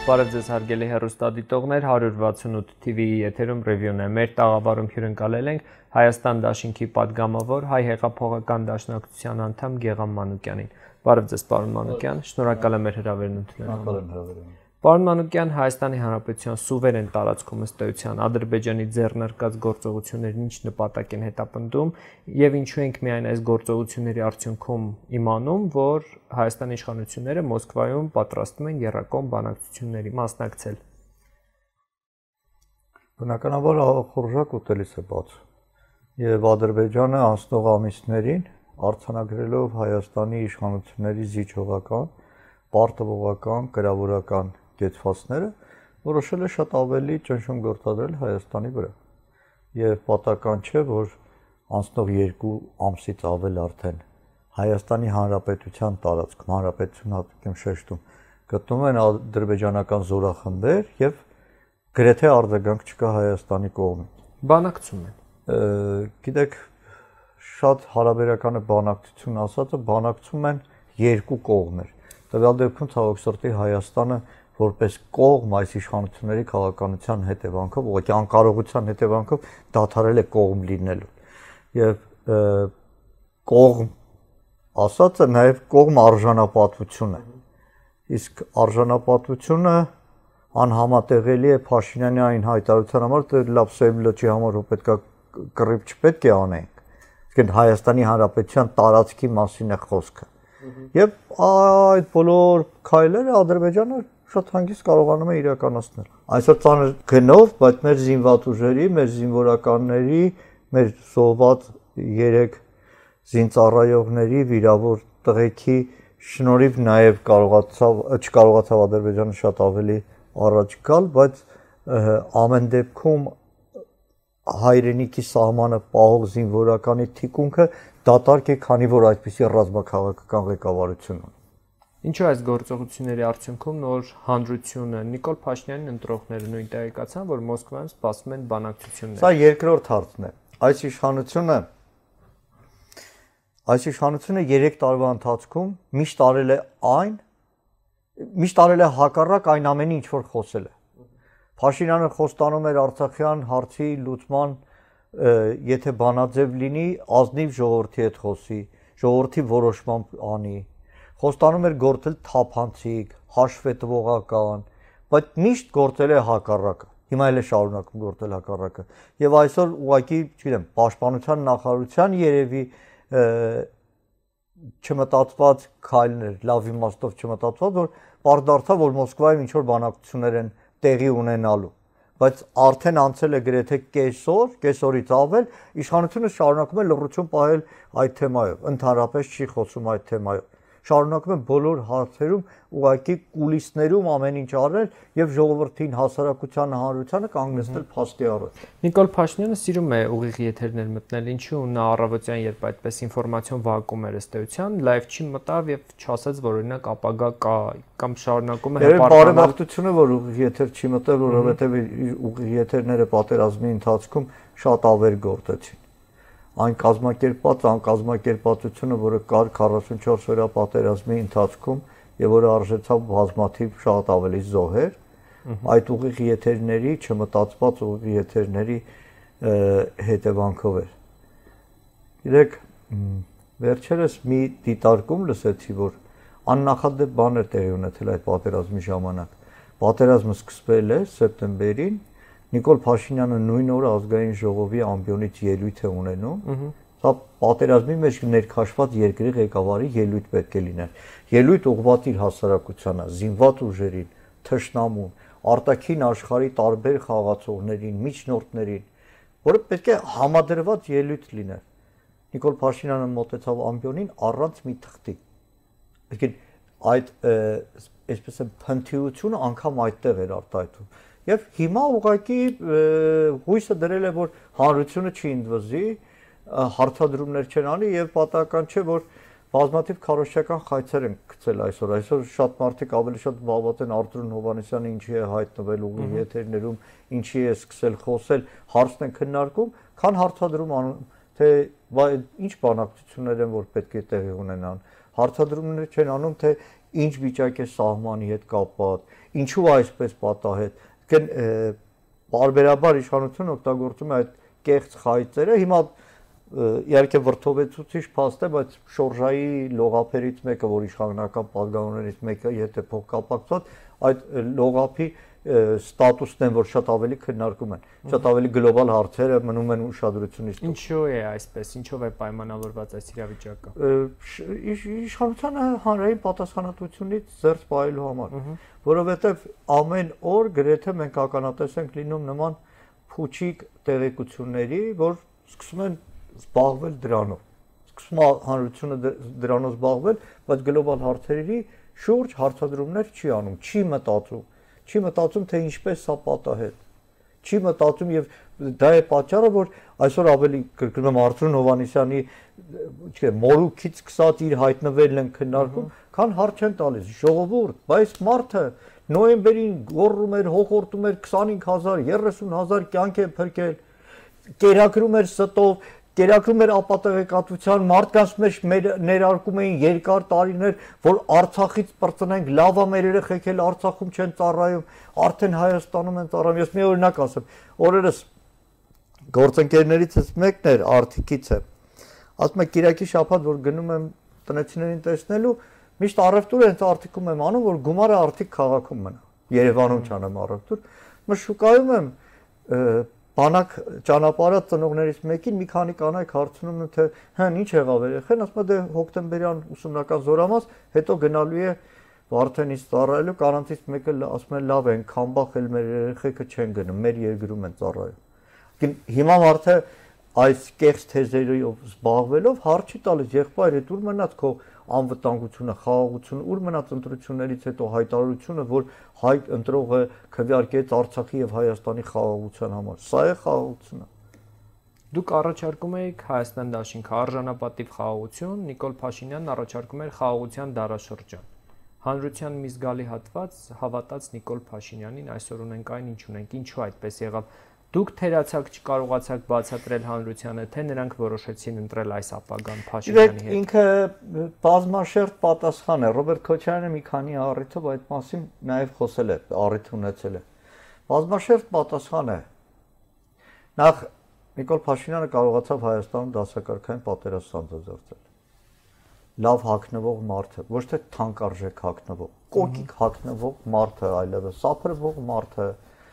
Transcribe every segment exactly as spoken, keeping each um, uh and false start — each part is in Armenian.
Բարև ձեզ հարգելի հեռուստադիտողներ, one sixty-eight T V-ի եթերում ռևյուն է։ Մեր տաղավարում հյուրընկալել ենք Հայաստան դաշինքի падգամավոր հայ հեղափոխական դաշնակցության անդամ Գեգամ Մանուկյանին։ Բարև ձեզ, պարոն Մանուկյան, շնորհակալ եմ մեր հրավերն ընդունելու։ Պարոն Մանուկյան, Հայաստանի Հանրապետության սուվերեն տարածքում ըստ էության Ադրբեջանի ձեռնարկած գործողություններն ինչ նպատակ են հետապնդում եւ ինչու ենք միայն այս գործողությունների արդյունքում իմանում, որ Հայաստանի իշխանությունները Մոսկվայում պատրաստվում են եռակողմ բանակցությունների մասնակցել։ Բնականաբար խորժակ ուտելիս է բաց եւ Ադրբեջանը անցնող ամիսներին արձանագրելով Հայաստանի իշխանությունների զիջողական, պարտավորական, գրավորական կեցվածները որոշել է շատ ավելի ճնշում գործադրել Հայաստանի վրա եւ պատահական չէ որ անցնող երկու ամսից ավել արդեն Հայաստանի Հանրապետության տարածքում հանրապետություն հատկում շեշտում գտնվում են ադրբեջանական զորախմբեր եւ գրեթե արձագանք չկա Հայաստանի կողմից բանակցում են գիտեք շատ հարաբերական է բանակցություն ասածը բանակցում են երկու կողմեր տվյալ դեպքում ցավոք սրտի Հայաստանը որպես կողմ այս իշխանությունների քաղաքականության հետևանքով, ուղղակի անկարողության հետևանքով դադարել է կողմ լինելու։ Եվ կողմ ասածը նաև կողմ արժանապատվություն է։ Իսկ արժանապատվությունը անհամատեղելի է Փաշինյանի այն հայտարարության համար, թե լավ սև լճի համար որ պետքա կռիվ չպետք է անենք։ Իսկ Հայաստանի Հանրապետության տարածքի մասին է խոսքը։ Եվ այդ բոլոր քայլերը Ադրբեջանը շատ հանգիստ կարողանում է իրականացնել։ Այսօր ցաներ գնով, բայց մեր զինված ուժերի, մեր զինվորականների, մեր զոհված երեք զինծառայողների, վիրավոր տղեկի շնորհիվ նաև կարողացավ, չկարողացավ Ադրբեջանը շատ ավելի առաջ գալ, բայց ամեն դեպքում հայրենիքի սահմանը պահող զինվորականի թիկունքը դատարկ է, քանի որ այդպիսի ռազմաքաղաքական ղեկավարություն ունի։ Ինչու այս գործողությունների արդյունքում նոր հանրությունը Նիկոլ Փաշինյանին ընտրողները նույն տեղեկացան, որ Մոսկվայում սպասվում են բանակցություններ։ Սա երկրորդ հարցն է։ Այս իշխանությունը այս իշխանությունը երեք տարվա ընթացքում միշտ արել է այն, միշտ արել է հակառակ այն ամենի, ինչ որ խոսել է։ Փաշինյանը խոստանում էր Արցախյան հարցի լուծման, եթե բանաձև լինի, ազնիվ ժողովրդի հետ խոսի, ժողովրդի որոշմամբ անի։ Խոստանում էր գործել թափանցիկ, հաշվետվողական, բայց միշտ գործել է հակառակը։ Հիմա էլ է շարունակում գործել հակառակը։ Եվ այսօր ուղղակի, չգիտեմ, Պաշտպանության նախարարության երևի չմտածված քայլներ, լավ իմաստով չմտածված, որ պարզդարձավ, որ Մոսկվայում ինչ որ բանակցություններ են տեղի ունենալու, բայց արդեն անցել է գրեթե կեսօր, կեսօրից ավել, իշխանությունը շարունակում է լռություն պահել այդ թեմայով, ընդհանրապես չի խոսում այդ թեմայով, շարունակում է բոլոր հարցերում ուղղակի կուլիսներում ամեն ինչ արել եւ ժողովրդին, հասարակությանը, հանրությանը կանգնեցնել փաստի առաջ։ Նիկոլ Փաշինյանը սիրում է ուղիղ եթերներ մտնել, ինչու նա առավոտյան երբ այդպես ինֆորմացիոն վակուում էր ըստ էության, լայվ չի մտավ եւ չասաց, որ օրինակ ապագա կա կամ շարունակում է հպարտանալ։ Բարեբախտությունը, որ ուղիղ եթեր չի մտել, որովհետեւ ուղիղ եթերները պատերազմի ընթացքում շատ ավեր գործեցին։ Այն կազմակերպած անկազմակերպածությունը, որը կար քառասունչորս օրյա պատերազմի ընթացքում եւ որը արժեցավ բազմաթիվ շատ ավելի զոհեր, այդ ուղիղ եթերների, չմտածված ուղիղ եթերների հետևանքով էր։ Գիտեք, վերջերս մի դիտարկում լսեցի, որ աննախադեպ բան էր տեղի ունեցել այդ պատերազմի ժամանակ։ Պատերազմը սկսվել է սեպտեմբերին Նիկոլ Փաշինյանը նույն օրը ազգային ժողովի ամբիոնից ելույթ է ունենում։ Սա պատերազմի մեջ ներքաշված երկրի ղեկավարի ելույթ պետք է լիներ։ Ելույթ ուղղված իր հասարակությանը, զինված ուժերին, թշնամուն, արտաքին աշխարհի տարբեր խաղացողներին, միջնորդներին, որը պետք է համադրված ելույթ լիներ։ Նիկոլ Փաշինյանը մոտեցավ ամբիոնին առանց մի թղթի։ Այսինքն այդ այսպես է փնթիությունը անգամ այդտեղ էր արտահայտվում։ Եվ հիմա ուղղակի հույսը դրել է, որ հանրությունը չի ընդվզի, հարցադրումներ չեն անի եւ պատահական չէ, որ բազմաթիվ քարոզչական խայցեր են գցել այսօր։ Այսօր շատ մարդիկ ավելի շատ զբաղված են Արտուր Հովհաննիսյանը ինչի է հայտնվել ուղիղ եթերներում, ինչի է սկսել խոսել, հարցն են քննարկում, քան հարցադրում անում, թե ինչ բանակցություններ են, որ պետք է տեղի ունենան։ Հարցադրումներ չեն անում, թե ինչ վիճակ է սահմանի հետ կապված, ինչու այսպես պատահեց։ Կն բարբերաբար իշխանությունը օգտագործում է այդ կեղծ խայծերը, հիմա իհարկե վրթովեցուցիչ փաստ է, բայց շորժայի լողափերից մեկը, որ իշխանական падգամներից մեկը, եթե փող կապակցված, այդ լողափի ստատուսն են, որ շատ ավելի քննարկում են, շատ ավելի գլոբալ հարցերը մնում են ուշադրությունից։ Ինչու է այսպես, ինչով է պայմանավորված այս իրավիճակը։ Իշխանությանը հանրային պատասխանատվությունից զերծ պահելու համար, որովհետև ամեն օր գրեթե մենք ականատես ենք լինում նման փուչիկ տեղեկությունների, որ սկսում են զբաղվել դրանով։ Սկսում է հանրությունը դրանով զբաղվել, բայց գլոբալ հարցերի շուրջ հարցադրումներ չի անում, չի մտածում, չի մտածում, թե ինչպես սա պատահեց։ Չի մտածում եւ դա է պատճառը, որ այսօր ավելի կրկնում եմ Արծրուն Հովհաննիսյանի, չգիտեմ, մորուքից սկսած իր հայտնվելն են քննարկում, քան հարց են տալիս ժողովուրդ, բայց մարդը նոյեմբերին գոռում էր, հոխորտում էր քսանհինգ հազար, երեսուն հազար կյանք են փրկել, կերակրում էր ստով, կերակրում էր ապատեղեկատվության, մարդկանց մեջ ներարկում էին երկար տարիներ, որ Արցախից պրծնենք, լավ է մեր երեխեք էլ Արցախում չեն ծառայում, արդեն Հայաստանում են ծառայում։ Ես մի օրինակ ասեմ, օրերս գործընկերներիցս մեկն էր Արթիկից է, ասում է Կիրակի շաբաթ, որ գնում եմ տնեցիներին տեսնելու, միշտ առևտուր հենց Արթիկում եմ անում, որ գումարը Արթիկ քաղաքում մնա, Երևանում չանեմ առևտուր, մը շուկայում եմ բանակ ճանապարհած ծնողներից մեկին մի քանի կանայք հարցնում են թե հեն ինչ եղավ երեխեն, ասում է դե հոկտեմբերյան ուսումնական զորամաս, հետո գնալու է Վարդենից ծառայելու, կանանցից մեկը ասում է լավ են, քամբախ էլ մեր երեխեքը չեն գնում, մեր երկրում են ծառայում։ Հիմա մարդը այս կեղծ թեզերով զբաղվելով հարց չի տալիս, եղբայր, դուր մնաց քո անվտանգությունը, խաղաղությունը, ուր մնաց ընտրություններից հետո հայտարարությունը, որ հայ ընտրողը քվեարկեց Արցախի եւ Հայաստանի խաղաղության համար։ Սա է խաղաղությունը։ Դուք առաջարկում եք Հայաստան դաշինքը արժանապատիվ խաղաղություն, Նիկոլ Փաշինյանն առաջարկում էր խաղաղության դարաշրջան։ Հանրության մի զգալի հատված հավատաց Նիկոլ Փաշինյանին, այսօր ունենք այն, ինչ ունենք, ինչու այդպես եղավ։ Դուք թերացաք չկարողացաք բացատրել հանրությանը, թե նրանք որոշեցին ընտրել այս ապագան Փաշինյանի հետ։ Ինքը բազմաշերտ պատասխան է, Ռոբերտ Քոչարյանը մի քանի առիթով այդ մասին նաև խոսել է, առիթ ունեցել է։ Բազմաշերտ պատասխան է։ Նախ Նիկոլ Փաշինյանը կարողացավ Հայաստանում դասակարգային պատերազմ սանձազերծել։ Լավ հագնվող մարդը, ոչ թե թանկարժեք հագնվող, կոկիկ հագնվող մարդը, այլևս սափրվող մարդը,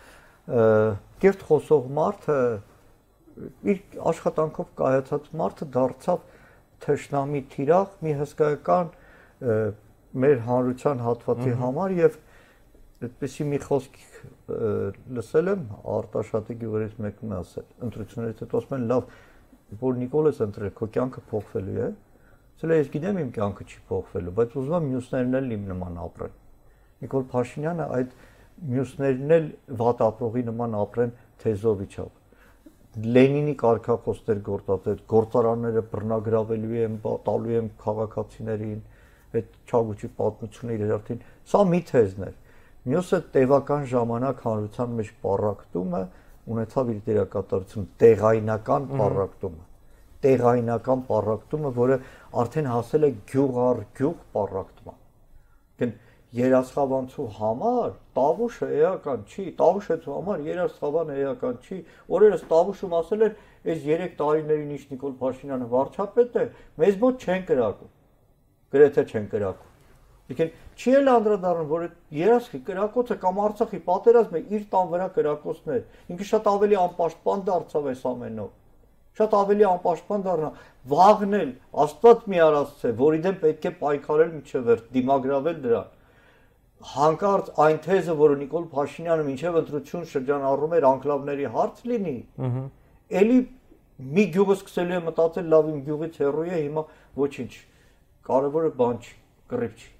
կերտ խոսող մարդը, իր աշխատանքով կայացած մարդը դարձավ թշնամի թիրախ մի հսկայական մեր հանրության հատվածի համար եւ այդպեսի մի խոսք լսել եմ Արտաշատի գյուղերից մեկում է ասել, ընտրություններից հետո ասում են լավ, որ Նիկոլես ընտրել, քո կյանքը փոխվելու է, ասել է ես գիտեմ իմ կյանքը չի փոխվելու, բայց ուզում եմ մյուսներն էլ իմ նման ապրեն։ Նիկոլ Փաշինյանը այդ մյուսներն էլ վատ ապրողի նման ապրեն թեզով իջավ։ Լենինի կարգախոսներ գործածել, գործարանները բռնագրավելու են, տալու են քաղաքացիներին, այդ Չագուչի պատմությունը իր հերթին, սա մի թեզն էր։ Մյուսը տևական ժամանակ հանրության մեջ պառակտումը ունեցավ իր դերակատարությունը, տեղայնական պառակտումը, տեղայնական պառակտումը, որը արդեն հասել է գյուղ առ գյուղ պառակտման։ Երասխավանցու համար Տավուշը էական չի, Տավուշեցու համար երասխավանը էական չի։ Օրերս Տավուշում ասել էր, այս երեք տարիներին ինչ Նիկոլ Փաշինյանը վարչապետ է, մեզ մոտ չեն կրակում, գրեթե չեն կրակում։ Եկել չի էլ անդրադառնում, որ երասխի կրակոցը կամ Արցախի պատերազմը իր տան վրա կրակոցներ, ինքը շատ ավելի անպաշտպան դարձավ այս ամենով։ Շատ ավելի անպաշտպան դառնա, վաղն էլ Աստված մի արածց է, որի դեմ պետք է պայքարել մինչև վերջ, դիմագրավել դրան։ Հանկարծ այն թեզը, որը Նիկոլ Փաշինյանը մինչև ընտրություն շրջանառում էր անկլավների հարց լինի, էլի մի գյուղը սկսելու է մտածել, լավ իմ գյուղից հեռու է, հիմա ոչինչ, կարևորը բան չի, կռիվ չի։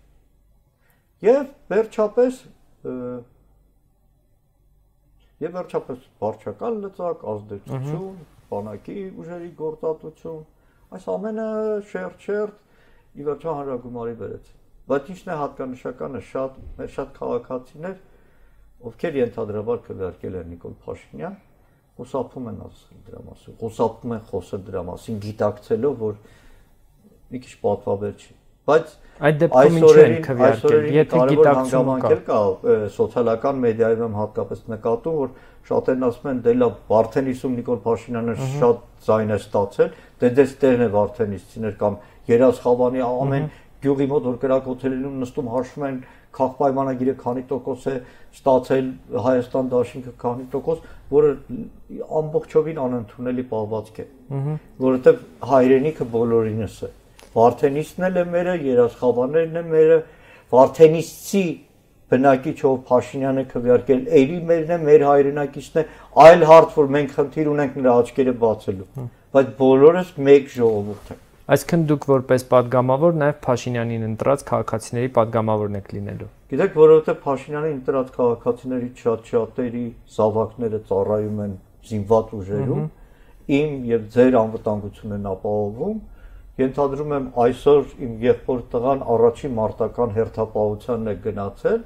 Եվ վերջապես եւ վերջապես վարչական լծակ, ազդեցություն, բանակի ուժերի գործատություն, այս ամենը շերտ-շերտ ի վերջո հանրագումարի բերեց։ Բայց ինչն է հատկանշականը, շատ մեր շատ քաղաքացիներ, ովքեր ենթադրաբար քվեարկել են Նիկոլ Փաշինյան, խոսափում են ասել դրա մասին, խոսափում են խոսել դրա մասին, գիտակցելով, որ մի քիչ պատվաբեր չի։ Բայց այդ դեպքում ինչ են քվեարկել, եթե գիտակցում կա կա սոցիալական մեդիայում եմ հատկապես նկատում, որ շատերն ասում են դե լավ Վարդենիսում Նիկոլ Փաշինյանը շատ ձայն է ստացել, դե դες տեղն է Վարդենիսցիներ կամ Երասխավանի ամեն գյուղի մոտ որ կրակոթելինում նստում հաշվում են քաղաքպայմանագիրը քանի տոկոս է ստացել Հայաստան դաշինքը քանի տոկոս, որը ամբողջովին անընդունելի պահվածք է, որովհետև հայրենիքը բոլորինս է։ Վարդենիսն էլ է մերը, Երասխավաներն է մերը, Վարդենիսցի բնակիչ ով Փաշինյանը քվեարկել, էլի մերն է, մեր հայրենակիցն է, այլ հարց որ մենք խնդիր ունենք նրա աչքերը բացելու, բայց բոլորս մեկ ժողովուրդ ենք։ Այսինքն դուք որպես падգամավոր նաև Փաշինյանին ընտրած քաղաքացիների падգամավորն եք լինելու։ Գիտեք, որովհետև Փաշինյանին ընտրած քաղաքացիների շատ-շատերի զավակները ծառայում են զինված ուժերում, իմ եւ ձեր անվտանգությունն են ապահովում, ենթադրում եմ այսօր իմ եղբոր տղան առաջին մարտական հերթապահությանն է գնացել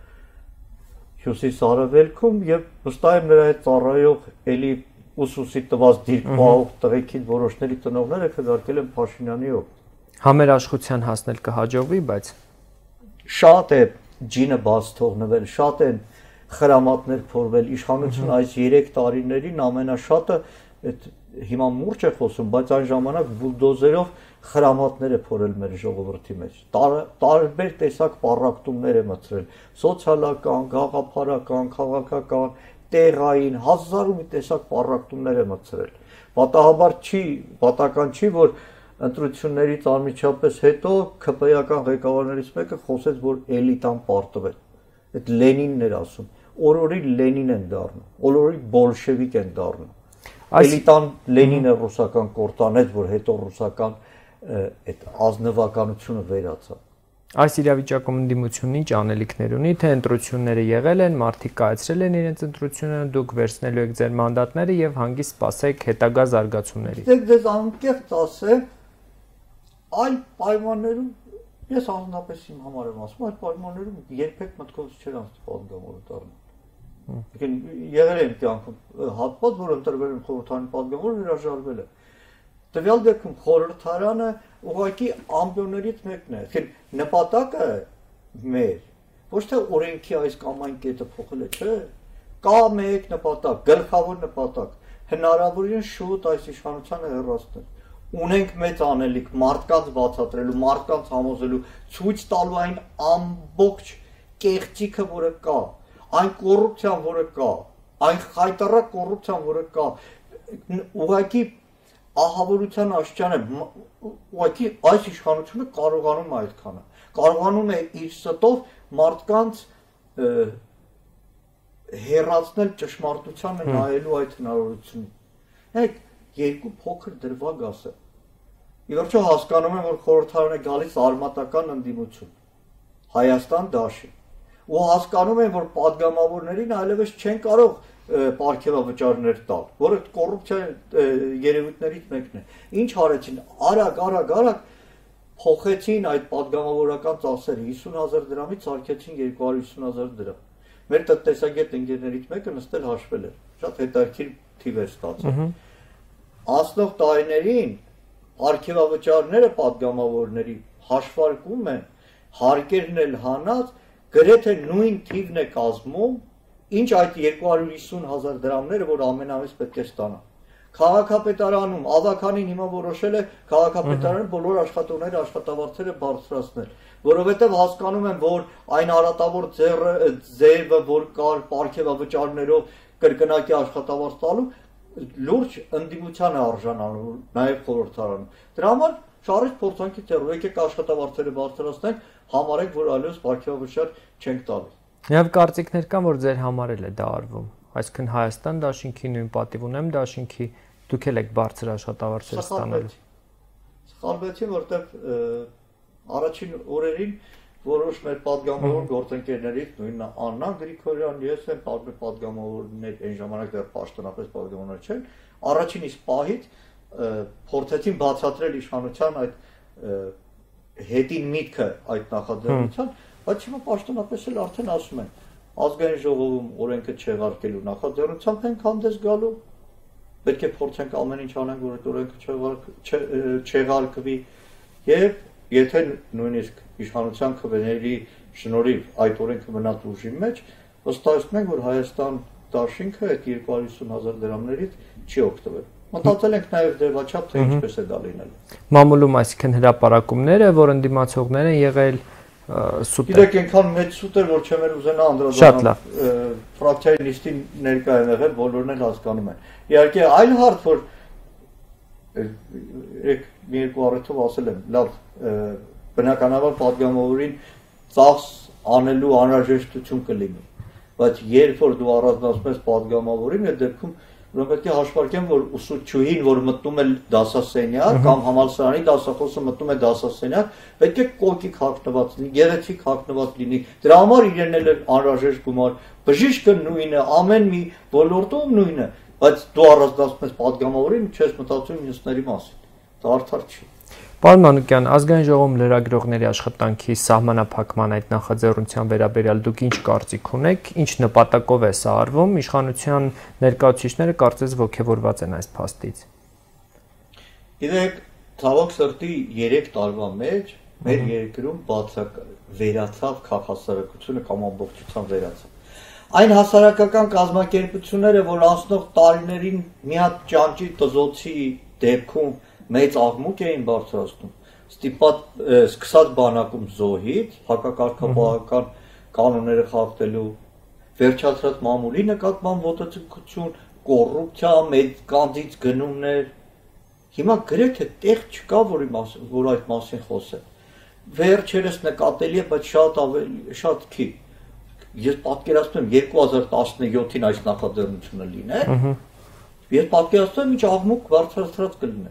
Հյուսիսարևելքում եւ վստահ եմ նրա հետ ծառայող էլի ուսուսի տված դիրք պահող տղեկին որոշների տնօրենները քվեարկել են Փաշինյանի օգուտ։ Համերաշխության հասնել կհաջողվի, բայց շատ է ջինը բաց թողնվել, շատ են խրամատներ փորվել, իշխանություն այս երեք տարիներին ամենաշատը այդ հիմա մուրճ է խոսում, բայց այն ժամանակ բուլդոզերով խրամատներ է փորել մեր ժողովրդի մեջ։ Տարբեր տեսակ պառակտումներ է մտցրել, սոցիալական, գաղափարական, քաղաքական, տեղային, հազար ու մի տեսակ պառակտումներ է մտցրել։ Պատահաբար չի, պատական չի, որ ընտրություններից անմիջապես հետո ՔՊ-ական ղեկավարներից մեկը խոսեց, որ էլիտան պարտվել։ Այդ Լենինն էր ասում, օրորի Լենին են դառնում, օրորի բոլշևիկ են դառնում։ Էլիտան Լենինը ռուսական կորտանեց, որ հետո ռուսական այդ ազնվականությունը վերացավ։ Այս իրավիճակում ընդդիմությունն ինչ անելիքներ ունի, թե ընտրությունները եղել են, մարդիկ կայացրել են իրենց ընտրությունը, դուք վերցնելու եք ձեր մանդատները եւ հանգիստ սպասեք հետագա զարգացումների։ Դեք դες անկեղծ ասեմ, այլ պայմաններում ես անձնապես իմ համար եմ ասում, այլ պայմաններում երբեք մտքովս չէր անցել падգամավորը դառնալ։ Եկել եղել եմ կյանքում հատված, որ ընտրվել եմ խորհրդարանի падգամավոր, հրաժարվել է։ Տվյալ դեպքում խորհրդարանը ուղղակի ամբիոններից մեկն է։ Եկել նպատակը մեր ոչ թե օրենքի այս կամ այն կետը փոխել է, չէ։ Կա մեկ նպատակ, գլխավոր նպատակ, հնարավորին շուտ այս իշխանությանը հեռացնել։ Ունենք մեծ անելիք մարդկանց բացատրելու, մարդկանց համոզելու, ցույց տալու այն ամբողջ կեղծիքը, որը կա, այն կոռուպցիան, որը կա, այն խայտարակ կոռուպցիան, որը կա, ուղղակի ահավորության աշճանը, ուղղակի այս իշխանությունը կարողանում է այդքանը, կարողանում է իր ստով մարդկանց հեռացնել ճշմարտությանը նայելու այդ հնարավորությունը։ Հեք երկու փոքր դրվագ ասը։ Ի վերջո հասկանում եմ, որ խորհրդարանը գալիս արմատական ընդդիմություն, Հայաստան դաշին, ու հասկանում եմ, որ падգամավորներին այլևս չեն կարող պարգևավճարներ տալ, որը կոռուպցիա երևույթներից մեկն է։ Ինչ արեցին, արագ, արագ, արագ փոխեցին այդ падգամավորական ծախսերը հիսուն հազար դրամից սարքեցին երկու հարյուր հիսուն հազար դրամ։ Մեր տնտեսագետ ընկերներից մեկը նստել հաշվել էր, շատ հետաքրքիր թիվ էր ստացել։ Անցնող տարիներին պարգևավճարները падգամավորների հաշվարկում են, հարկերն էլ հանած գրեթե նույն թիվն է կազմում, ինչ այդ երկու հարյուր հիսուն հազար դրամները, որ ամենամեծ պետք է ստանա։ Քաղաքապետարանում ավականին հիմա որոշել է քաղաքապետարանը բոլոր աշխատողները աշխատավարձերը բարձրացնել, որովհետև հասկանում են, որ այն արատավոր ձևը, որ կար պարգևավճարներով կրկնակի աշխատավարձ տալու, լուրջ ընդդիմության է արժանանում նաև խորհրդարանում։ Դրա համար շարժ փորձանքի ծերով եկեք աշխատավարձերը բարձրացնենք, համարենք, որ այլևս պարգևավճար չենք տալու։ Եվ կարծիքներ կան, որ ձեր համար էլ է դա արվում։ Այսինքն Հայաստան դաշինքի նույն պատիվ ունեմ դաշինքի դուք էլ եք բարձր աշխատավարձեր ստանալու։ Սխալվեցի, որտեղ առաջին օրերին որոշ մեր падգամավոր գործընկերներից նույն Աննա Գրիգորյան, ես եմ падգամավորներ, այն ժամանակ դեռ պաշտոնապես падգամավորներ չեն, առաջին իսկ պահից փորձեցին բացատրել իշխանության այդ հետին միտքը այդ նախաձեռնության, բայց հիմա պաշտոնապես էլ արդեն ասում են ազգային ժողովում օրենքը չեղարկելու նախաձեռնությամբ ենք հանդես գալու, պետք է փորձենք ամեն ինչ անենք, որ այդ օրենքը չեղարկվի եւ եթե նույնիսկ իշխանության քվեների շնորհիվ այդ օրենքը մնաց ուժի մեջ, վստահեցնում ենք, որ Հայաստան դաշինքը այդ երկու հարյուր ութ հազար դրամներից չի օգտվել։ Մտածել ենք նաև դեպաչափ թե ինչպես է դա լինելու։ Մամուլում այսինքն հրապարակումները, որ ընդդիմացողներ են եղել սուտ։ Գիտեք, այնքան մեծ սուտ էր, որ չեմ էլ ուզենա անդրադառնալ ֆրակցիայի նիստին ներկա եմ եղել, բոլորն էլ հասկանում են։ Իհարկե, այլ հարց, որ մի երկու առիթով ասել եմ, լավ, բնականաբար պատգամավորին ծախս անելու անհրաժեշտություն կլինի, բայց երբ որ դու առանձնացնում ես պատգամավորին, այդ դեպքում ուրեմն պետք է հաշվարկեմ, որ ուսուցչուհին, որ մտնում է դասասենյակ կամ համալսարանի դասախոսը մտնում է դասասենյակ, պետք է կոկիկ հագնված լինի, գեղեցիկ հագնված լինի։ Դրա համար իրեն էլ անհրաժեշտ գումար, բժիշկը նույնը, ամեն մի ոլորտում նույնը, բայց դու առանձնացնում ես պատգամավորին, չես մտածում մյուսների մասին։ Դա արդար չի։ Պարոն Մանուկյան, ազգային ժողովում լրագրողների աշխատանքի սահմանափակման այդ նախաձեռնության վերաբերյալ դուք ինչ կարծիք ունեք, ինչ նպատակով է սա արվում, իշխանության ներկայացուցիչները կարծես ոգևորված են այս փաստից։ Գիտեք, ցավոք սրտի երեք տարվա մեջ մեր երկրում բացակ վերացավ քաղաքասարակությունը կամ ամբողջությամբ վերացավ։ Այն հասարակական կազմակերպությունները, որ անցնող տարիներին մի հատ ճանճի տզոցի դեպքում մեծ աղմուկ էին բարձրացնում, ստիպած սկսած բանակում զոհից, հակակարգապահական կանոնները խախտելու, վերջացրած մամուլի նկատմամբ ոտացկություն, կոռուպցիա, մեծ կանձից գնումներ, հիմա գրեթե տեղ չկա, որ, որ այդ մասին խոսեն։ Վերջերս նկատելի է, բայց շատ ավելի շատ քիչ։ Ես պատկերացնում եմ երկու հազար տասնյոթին այս նախաձեռնությունը լիներ, ես պատկերացնում եմ ինչ աղմուկ բարձրացած կլիներ։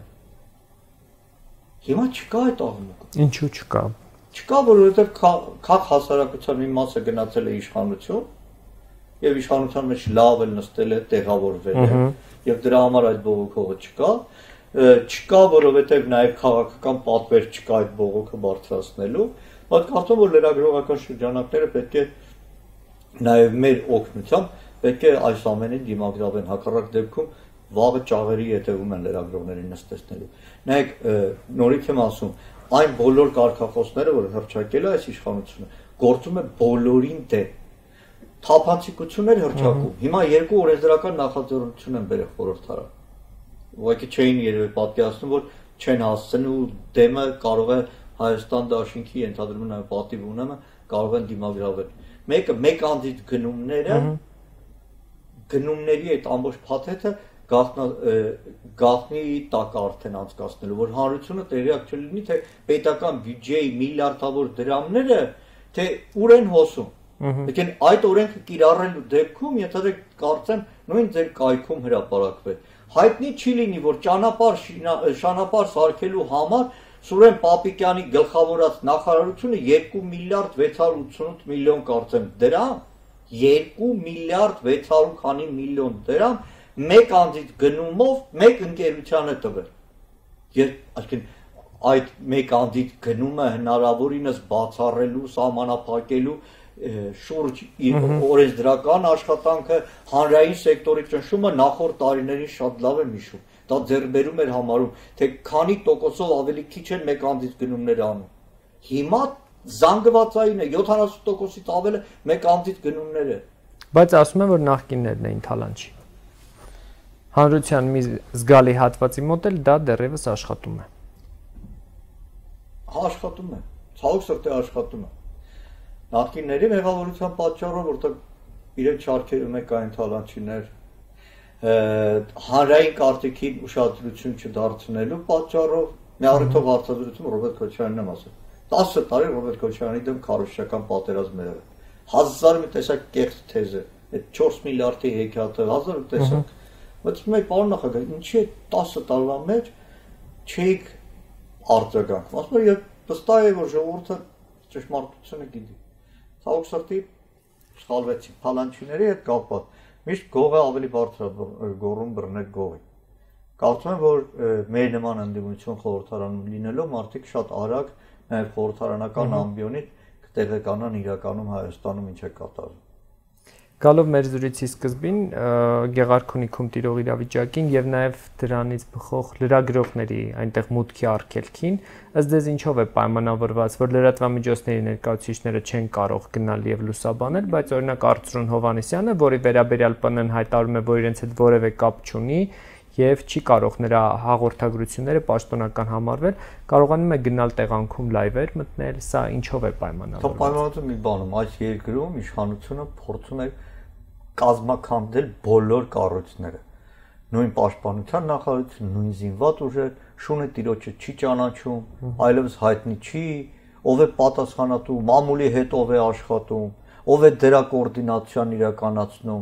Հիմա չկա այդ աղմուկը։ Ինչու չկա։ Չկա, որովհետև քաղաք հասարակության մի մասը գնացել է իշխանություն, եւ իշխանության մեջ լավ էլ նստել է, տեղավորվել է, եւ դրա համար այդ բողոքողը չկա։ Չկա, որովհետև նաեւ քաղաքական պատվեր չկա այդ բողոքը բարձրացնելու, բայց կարծում որ լրագրողական շրջանակները պետք է նաեւ մեր օգնությամբ պետք է այս ամենին դիմագրավեն, հակառակ դեպքում վաղը ճաղերի հետևում են լրագրողներին նստեցնելու։ Նայեք, նորից եմ ասում, այն բոլոր կարգախոսները, որ հռչակել է այս իշխանությունը, գործում է բոլորին դեմ։ Թափանցիկություններ հռչակում։ Հիմա երկու օրենսդրական նախաձեռնություն են բերել խորհրդարան։ Ուղղակի չէին երևի պատկերացնում, որ չեն հասցնու դեմը կարող է Հայաստան դաշինքի ենթադրում նաև պատիվ ունեմը կարող են դիմագրավել։ Մեկը մեկ անձից գնումները գնումների այդ ամբողջ փաթեթը գաղտնի տակ արդեն անցկացնելու, որ հանրությունը տեղյակ չլինի, թե պետական բյուջեի միլիարդավոր դրամները, թե ուր են հոսում։ Եկեն այդ օրենքը կիրառելու դեպքում, եթե կարծեմ նույն ձեր կայքում հրապարակվել։ Հայտնի չի լինի, որ ճանապարհ շանապարհ սարքելու համար Սուրեն Պապիկյանի գլխավորած նախարարությունը երկու միլիարդ վեց հարյուր ութսունութ միլիոն կարծեմ դրամ, երկու միլիարդ վեց հարյուր քանի միլիոն դրամ մեկ անձից գնումով մեկ ընկերությանը տվել։ Երբ այսինքն այդ մեկ անձից գնումը հնարավորինս բացառելու, սահմանափակելու շուրջ օրենսդրական աշխատանքը, հանրային սեկտորի ճնշումը նախորդ տարիներին շատ լավ եմ հիշում։ Դա ձեռբերում էր համարում, թե քանի տոկոսով ավելի քիչ են մեկ անձից գնումներ անում։ Հիմա զանգվածային է յոթանասուն տոկոսից ավել է մեկ անձից գնումները։ Բայց ասում են, որ նախկիններն էին թալանչի։ Հանրության մի զգալի հատվածի մոտ էլ դա դեռևս աշխատում է։ Աշխատում է, ցավոք սրտի աշխատում է։ Նախկինների մեղավորության պատճառով, որտեղ իրենք շարքերում է կային թալանչիներ, հանրային կարտիքին ուշադրություն չդարձնելու պատճառով, մի առիթով հարցազրույցում Ռոբերտ Քոչարյանն եմ ասել, տասը տարի Ռոբերտ Քոչարյանի դեմ քարոզչական պատերազմ է եղել, հազար մի տեսակ կեղծ թեզ է, այդ չորս միլիարդի հեքիաթը, հազար մի տեսակ, բայց մեկ պարոն նախագահ, ինչի է տասը տարվա մեջ չէիք արձագանքում, ասում եմ, վստահ է, որ ժողովուրդը ճշմարտությունը գիտի, ցավոք սրտի սխալվեցին, թալանչիների հետ կապված, միշտ գողը ավելի բարձր գոռում բռնել գողի։ Կարծում եմ, որ մեր նման ընդդիմություն խորհրդարանում լինելով մարդիկ շատ արագ նաև խորհրդարանական ամբիոնից կտեղեկանան իրականում Հայաստանում ինչ է կատարվում։ Գալով մեր զրույցի սկզբին Գեղարքունիքում տիրող իրավիճակին եւ նաեւ դրանից բխող լրագրողների այնտեղ մուտքի արգելքին, ըստ ձեզ ինչով է պայմանավորված, որ լրատվամիջոցների ներկայացուցիչները չեն կարող գնալ եւ լուսաբանել, բայց օրինակ Արծրուն Հովհաննիսյանը, որի վերաբերյալ Պ Ն-ն հայտարարում է, որ իրենց հետ որևէ կապ չունի եւ չի կարող նրա հաղորդագրությունները պաշտոնական համարվել, կարողանում է գնալ տեղանքում լայվեր մտնել, սա ինչով է պայմանավորված։ Դա պայմանավորված մի բանում, այս երկրում իշխանությունը փորձում է կազմակերպել բոլոր կառույցները։ Նույն պաշտպանության նախարարությունը, նույն զինված ուժեր, շունը տիրոջը չի ճանաչում, այլևս հայտնի չի, ով է պատասխանատու, մամուլի հետ ով է աշխատում, ով է դրա կոորդինացիան իրականացնում,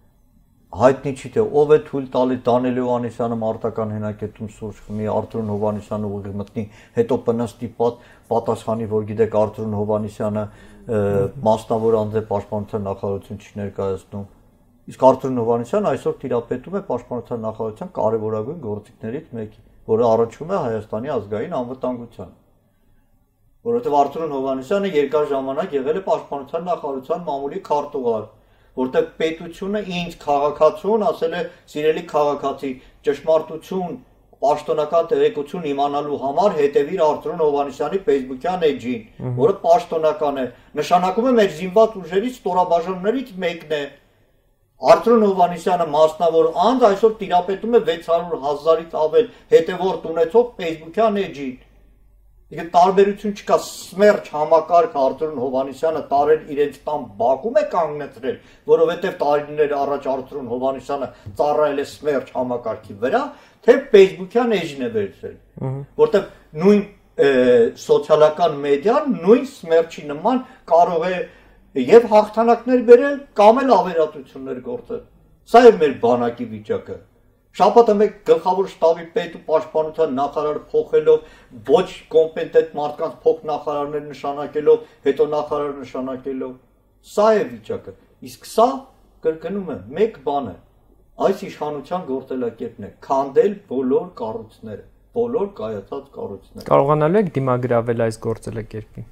հայտնի չի թե ով է թույլ տալիս Դանիել Հովհաննիսյանը մարտական հենակետում սուրճ խմի, Արթուր Հովհաննիսյանը ուղիղ մտնի, հետո Պ Ն ստիպած պատասխանի, որ գիտեք Արթուր Հովհաննիսյանը մասնավոր անձ է պաշտպանության նախարարություն չի ներկայացնում։ Իսկ Արթուր Հովհաննիսյանը այսօր տիրապետում է պաշտպանության նախարարության կարևորագույն գործիքներից մեկի, որը առնչվում է Հայաստանի ազգային անվտանգությանը։ Որովհետև Արթուր Հովհաննիսյանը երկար ժամանակ եղել է պաշտպանության նախարարության մամուլի քարտուղար, որտեղ պետությունը ինձ քաղաքացուն ասել է սիրելի քաղաքացի ճշմարտություն պաշտոնական տեղեկություն իմանալու համար հետևիր Արթուր Հովհաննիսյանի Facebook-յան էջին, որը պաշտոնական է, նշանակում է մեր զինված ուժերի ստորաբաժանումներից մեկն է։ Արթուր Հովհաննիսյանը մասնավոր անձ այսօր տիրապետում է վեց հարյուր հազարից ավել հետևորդ ունեցող Facebook-յան էջին։ Իհարկե տարբերություն չկա, սմերջ համակարգ Արթուր Հովհաննիսյանը տարել իրենց տան բակում է կանգնեցրել, որովհետև տարիներ առաջ Արթուր Հովհաննիսյանը ծառայել է սմերջ համակարգի վրա, թե Facebook-յան էջին է վերցրել, որտեղ նույն սոցիալական մեդիան նույն սմերջի նման կարող է եւ հաղթանակներ բերել կամ էլ ավերածություններ գործել։ Սա է մեր բանակի վիճակը։ Շաբաթը մեկ գլխավոր շտաբի պետ ու պաշտպանության նախարար փոխելով, ոչ կոմպետենտ մարդկանց փոխնախարարներ նշանակելով, հետո նախարար նշանակելով, սա է վիճակը։ Իսկ սա կրկնում եմ, մեկ բան է, այս իշխանության գործելակերպն է, քանդել բոլոր կառույցները, բոլոր կայացած կառույցները։ Կարողանալու եք դիմագրավել այս գործելակերպին։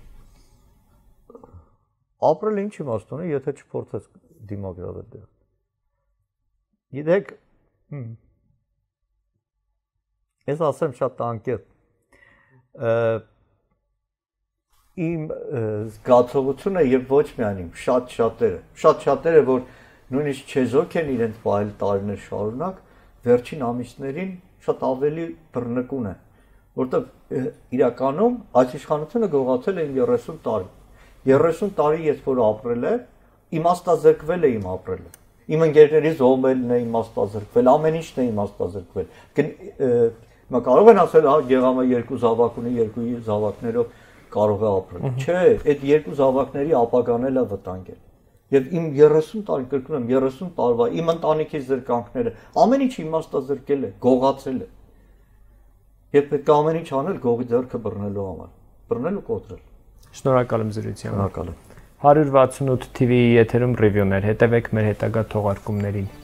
Ապրել ինչ իմաստ ունի, եթե չփորձես դիմագրավել դեռ։ Գիտեք, ես ասեմ շատ անկեղծ, իմ զգացողությունը եւ ոչ միայն իմ, շատ շատերը, շատ շատերը, որ նույնիսկ չեզոք են իրենց վայել տարիներ շարունակ, վերջին ամիսներին շատ ավելի բռնկուն են, որտեղ իրականում այս իշխանությունը գողացել է իմ երեսուն տարի։ երեսուն տարի ես որ ապրել եմ, իմաստազրկվել է իմ ապրելը։ Իմ ընկերներից ողմելն է իմաստազրկվել, ամեն ինչն է իմաստազրկվել։ Հիմա կարող են ասել, հա, Գեղամը երկու զավակ ունի, երկու զավակներով կարող է ապրել։ Չէ, այդ երկու զավակների ապագան էլ է վտանգել։ Եվ իմ երեսուն տարի, կրկնում եմ, երեսուն տարվա իմ ընտանիքի զրկանքները, ամեն ինչ իմաստազրկել է, գողացել է։ Եվ պետք է ամեն ինչ անել գողի ձեռքը բռնելու համար, բռնել ու կոտրել։ Շնորհակալ եմ զրույցի համար։ Շնորհակալ եմ։ հարյուր վաթսունութ T V-ի եթերում ռիվյուներ, հետևեք մեր հետագա թողարկումներին։